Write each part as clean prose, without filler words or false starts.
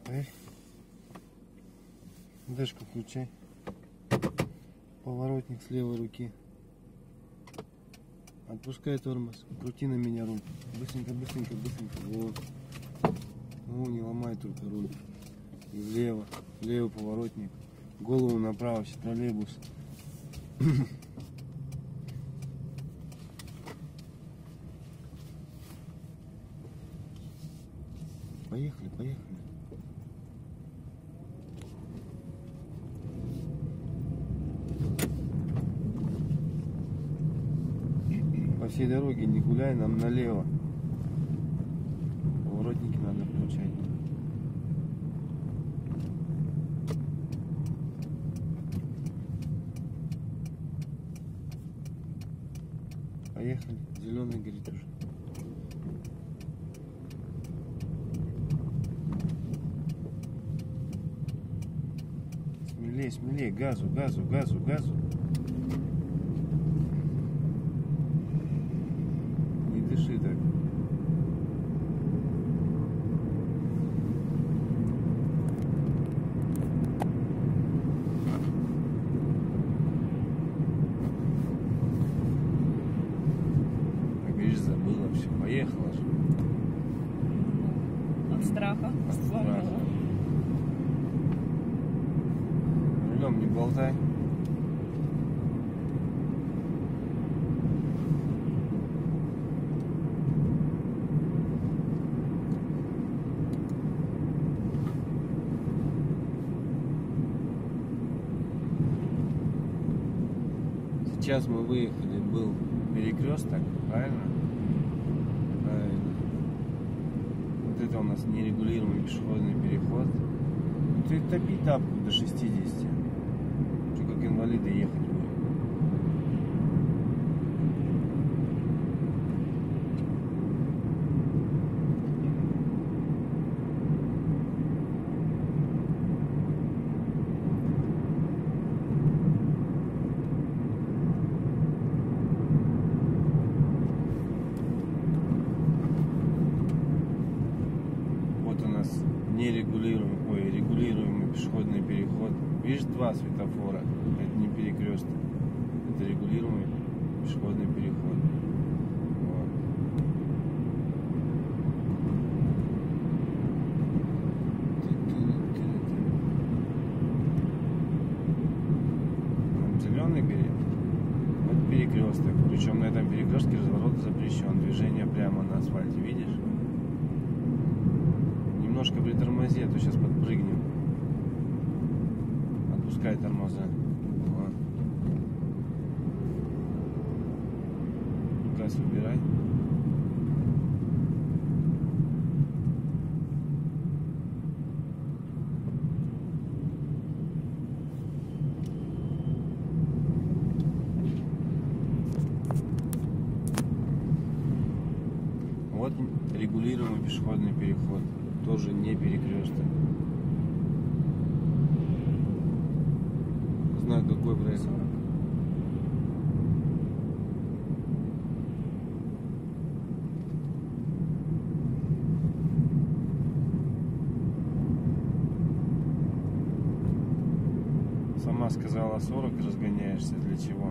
Дэшку включай. Поворотник с левой руки. Отпускай тормоз. Крути на меня руль. Быстренько, быстренько, быстренько. Вот. Ну, не ломай только руль. И влево. Левый поворотник. Голову направо, все троллейбус. Поехали, поехали. По всей дороге не гуляй, нам налево. Поворотники надо включать. Поехали. Зеленый горит уже. Смелее, смелее. Газу, газу, газу, газу. Не дыши так. Забыла все, поехала же. От страха. От страха. Рулем не болтай. Сейчас мы выехали, был перекресток, правильно? Вот это у нас нерегулируемый пешеходный переход. Ты топи тапку до 60. Что, как инвалиды ехать будем? Регулируемый пешеходный переход. Видишь, два светофора. Это не перекресток. Это регулируемый пешеходный переход. Вот. Там зеленый горит. Вот перекресток. Причем на этом перекрестке разворот запрещен. Движение прямо на асфальте. Видишь? Немножко притормози, а то сейчас подпрыгнем. Отпускай тормоза. Вот. Газ выбирай. Вот регулируемый пешеходный переход. Тоже не перекресток. Знак какой проехал? Сама сказала 40, разгоняешься. Для чего?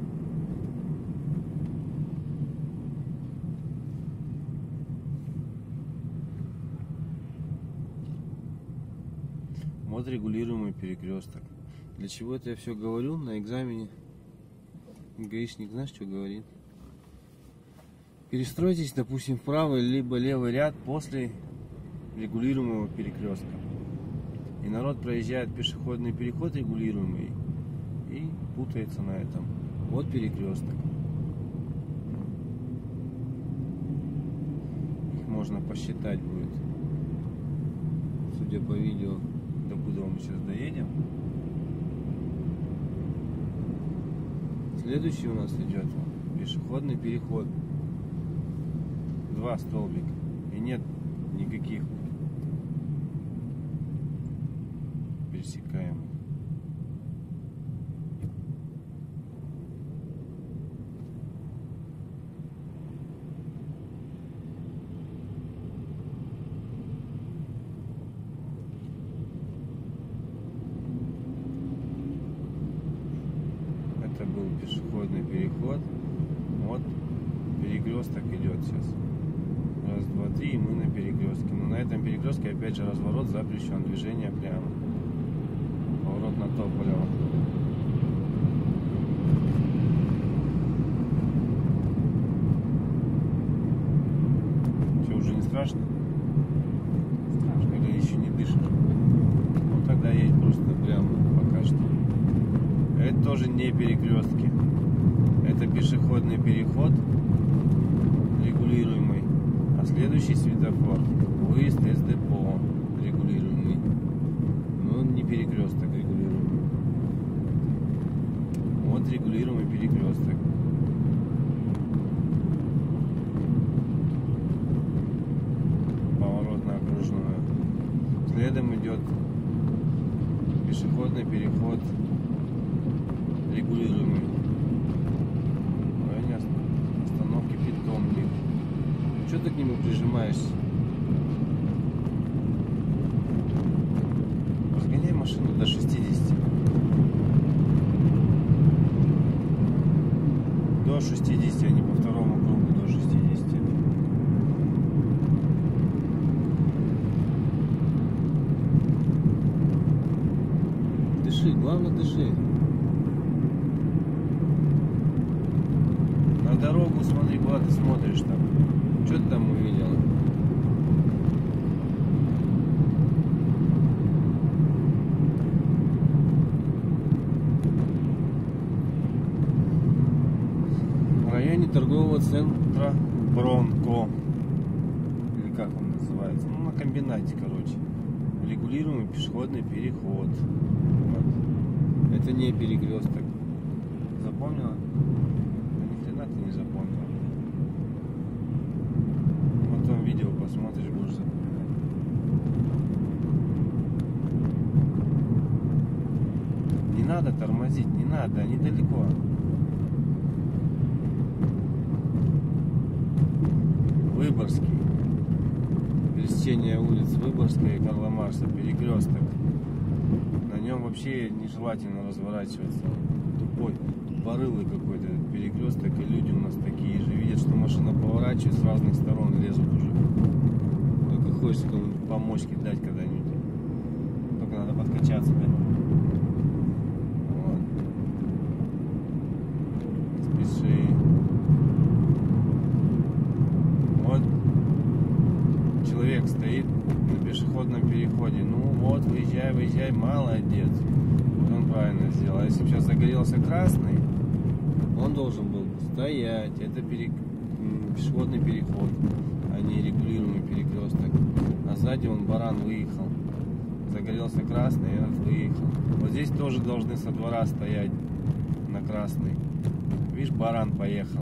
Вот регулируемый перекресток. Для чего это я все говорю на экзамене? Гаишник, знаешь, что говорит? Перестройтесь, допустим, в правый либо левый ряд после регулируемого перекрестка. И народ проезжает пешеходный переход регулируемый и путается на этом. Вот перекресток. Их можно посчитать будет. Судя по видео, докуда мы сейчас доедем. Следующий у нас идет пешеходный переход. Два столбика. И нет никаких пересекаемых. пешеходный переход. Вот перекресток идет сейчас. Раз, два, три, и мы на перекрестке. Но на этом перекрестке опять же разворот запрещен, движение прямо. Поворот на Тополево. Что, уже не страшно? Страшно, когда еще не дышишь. Ну тогда едь просто прямо пока что. Это тоже не перекрестки. Это пешеходный переход регулируемый. А следующий светофор выезд из депо регулируемый. Но не перекресток регулируемый. Вот регулируемый перекресток. Поворот на окружную. Следом идет пешеходный переход регулируемый. В районе остановки Питомник. Что ты к нему прижимаешься? Разгоняй машину до 60. До 60, а не по второму кругу, до 60. Дыши, главное дыши. На дорогу смотри, куда ты смотришь там. Что ты там увидела? В районе торгового центра Бронко. Или как он называется? Ну, на комбинате, короче. Регулируемый пешеходный переход. Вот. Это не перекресток. Запомнила? Да ни хрена ты не запомнила. Потом видео посмотришь, будешь запоминать. Не надо тормозить, не надо, они далеко. Выборгский. Пересечение улиц Выборгская и Карла Маркса, перекресток. На нем вообще нежелательно разворачиваться. Тупой, тупорылый какой-то перекресток, и люди у нас такие же. Видят, что машина поворачивает, с разных сторон лезут уже. Только хочется кому-нибудь помочь дать когда-нибудь. Только надо подкачаться, да? Вот. Спеши. Вот. Человек стоит на пешеходном переходе. Ну вот, выезжай, выезжай, молодец. Вот он правильно сделал. А если бы сейчас загорелся красный, он должен был стоять. Это пешеходный переход, а не регулируемый перекресток. А сзади он баран выехал. Загорелся красный, этот выехал. Вот здесь тоже должны со двора стоять на красный. Видишь, баран поехал.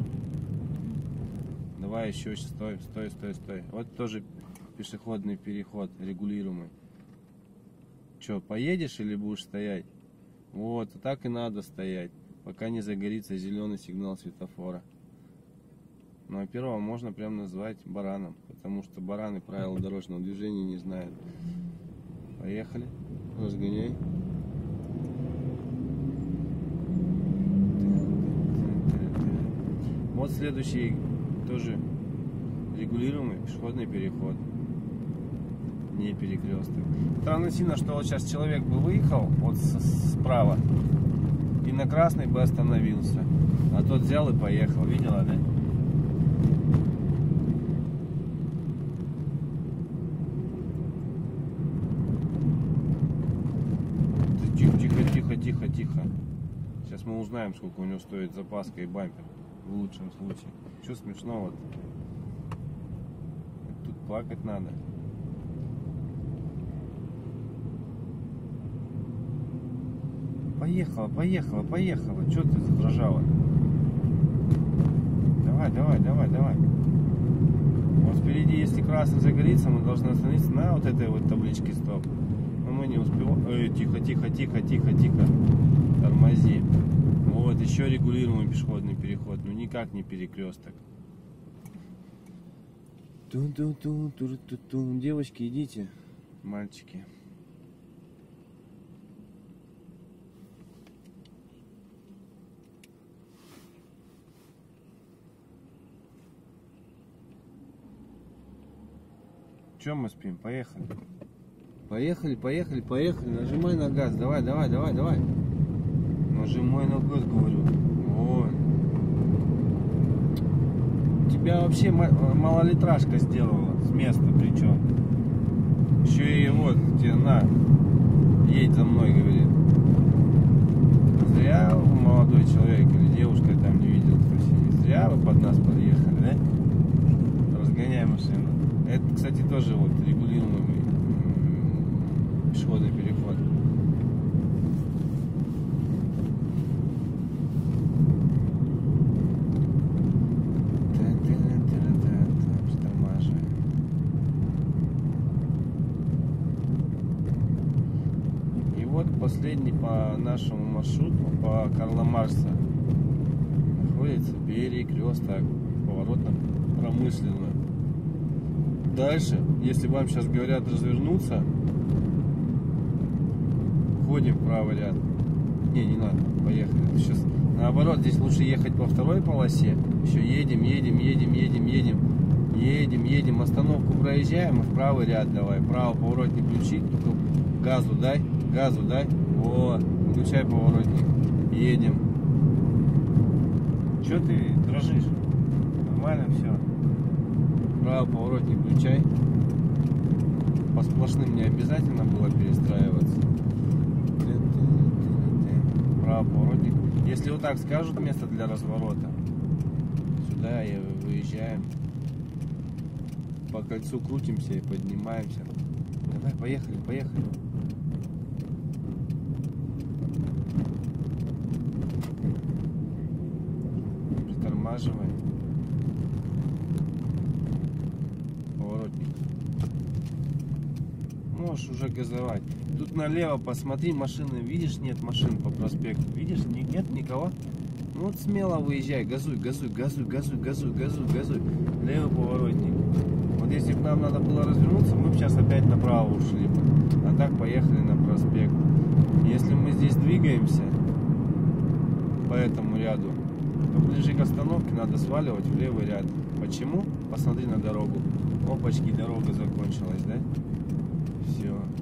Давай еще, стой, стой, стой, стой. Вот тоже пешеходный переход регулируемый. Че, поедешь или будешь стоять? Вот, так и надо стоять, пока не загорится зеленый сигнал светофора. Ну а первого можно прям назвать бараном, потому что бараны правила дорожного движения не знают. Поехали, разгоняй. Вот следующий тоже регулируемый пешеходный переход, не перекресток. Странно сильно, что вот сейчас человек бы выехал вот справа и на красный бы остановился, а тот взял и поехал. Видела, да? Тихо, тихо, тихо, тихо, тихо. Сейчас мы узнаем, сколько у него стоит запаска и бампер. В лучшем случае. Что смешного-то? Тут плакать надо. Поехала, поехала, поехала. Что ты задрожала? Давай, давай, давай, давай. Вот впереди, если красный загорится, мы должны остановиться на вот этой вот табличке стоп. Но мы не успеваем. Тихо, тихо, тихо, тихо, тихо. Тормози. Вот еще регулируемый пешеходный переход. Ну никак не перекресток. Тун-тун-тун-тун-тун-тун. Девочки, идите. Мальчики. Чем мы спим? Поехали. Поехали, поехали, поехали. Нажимай на газ. Давай, давай, давай, давай. Нажимай на газ, говорю. Вот. Тебя вообще малолитражка сделала с места, причем. Еще и вот тебе на. Едь за мной, говорит. Зря молодой человек или девушка, я там не видел, кто сидит. Зря вы под нас подъехали, да? Разгоняй машину. Это, кстати, тоже вот регулируемый пешеходный переход. И вот последний по нашему маршруту, по Карла Маркса, находится перекресток, поворотно-промышленный. Дальше, если вам сейчас говорят развернуться, входим в правый ряд. Не надо, поехали. Сейчас наоборот, здесь лучше ехать по второй полосе. Еще едем, остановку проезжаем и в правый ряд давай. Право поворотник включи, только газу дай. Вот, включай поворотник. Едем. Че ты дрожишь? Нормально все. Право поворотник включай. По сплошным не обязательно было перестраиваться. Право поворотник. Если вот так скажут место для разворота, сюда и выезжаем. По кольцу крутимся и поднимаемся. Давай, поехали, поехали. Притормаживай. Поворотник. Можешь уже газовать. Тут налево посмотри, машины видишь, нет машин по проспекту. Видишь, нет никого. Ну вот смело выезжай, газуй. Левый поворотник. Вот если бы нам надо было развернуться, мы бы сейчас опять направо ушли бы. А так поехали на проспект. Если мы здесь двигаемся по этому ряду, то ближе к остановке надо сваливать в левый ряд. Почему? Посмотри на дорогу. Опачки, дорога закончилась, да? Все.